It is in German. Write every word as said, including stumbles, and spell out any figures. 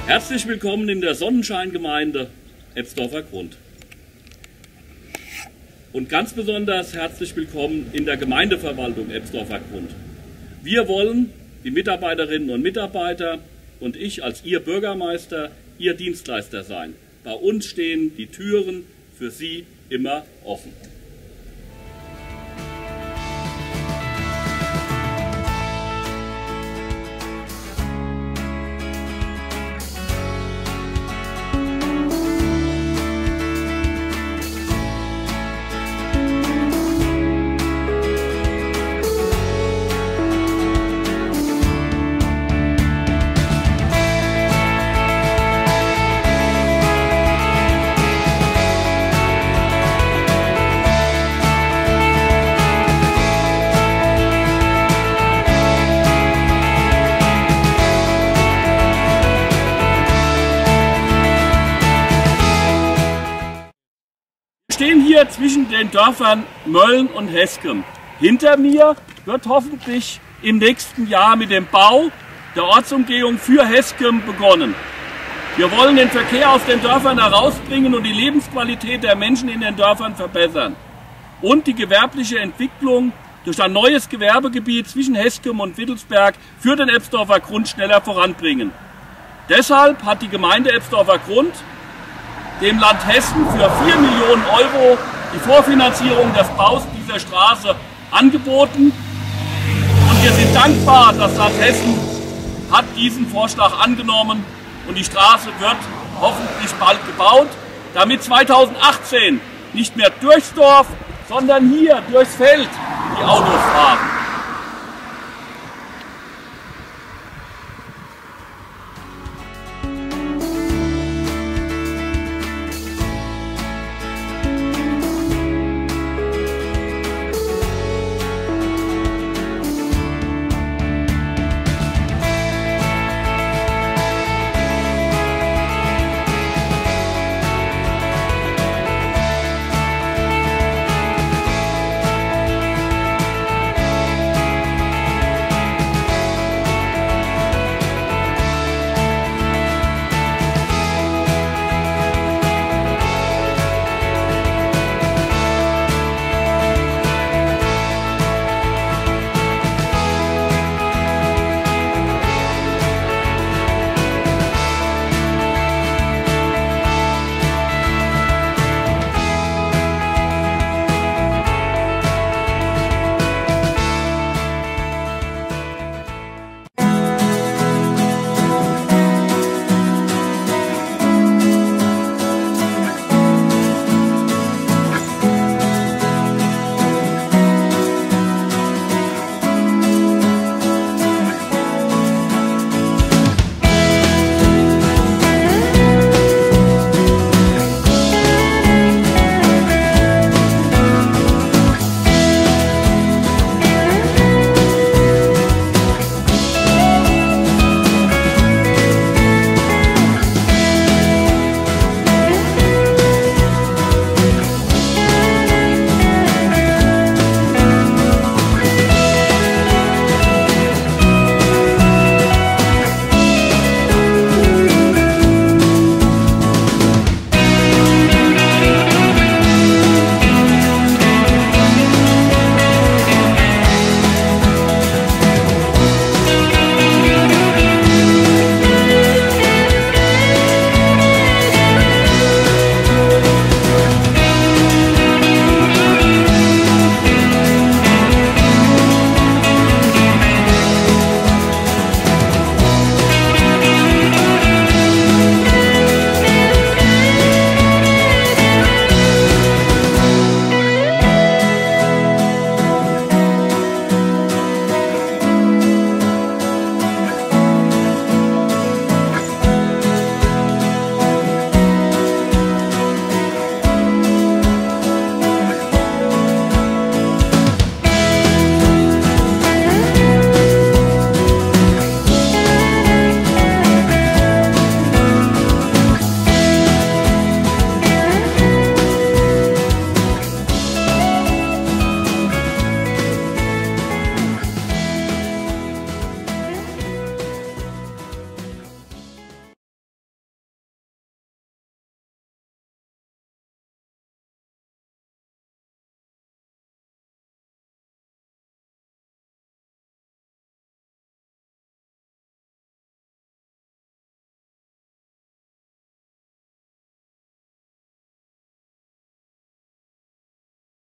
Herzlich willkommen in der Sonnenscheingemeinde Ebsdorfer Grund. Und ganz besonders herzlich willkommen in der Gemeindeverwaltung Ebsdorfer Grund. Wir wollen, die Mitarbeiterinnen und Mitarbeiter und ich als Ihr Bürgermeister, Ihr Dienstleister sein. Bei uns stehen die Türen für Sie immer offen. Wir stehen hier zwischen den Dörfern Mölln und Heskem. Hinter mir wird hoffentlich im nächsten Jahr mit dem Bau der Ortsumgehung für Heskem begonnen. Wir wollen den Verkehr aus den Dörfern herausbringen und die Lebensqualität der Menschen in den Dörfern verbessern. Und die gewerbliche Entwicklung durch ein neues Gewerbegebiet zwischen Heskem und Wittelsberg für den Ebsdorfer Grund schneller voranbringen. Deshalb hat die Gemeinde Ebsdorfer Grund dem Land Hessen für vier Millionen Euro die Vorfinanzierung des Baus dieser Straße angeboten. Und wir sind dankbar, das Land Hessen hat diesen Vorschlag angenommen und die Straße wird hoffentlich bald gebaut, damit zweitausendachtzehn nicht mehr durchs Dorf, sondern hier durchs Feld die Autos fahren.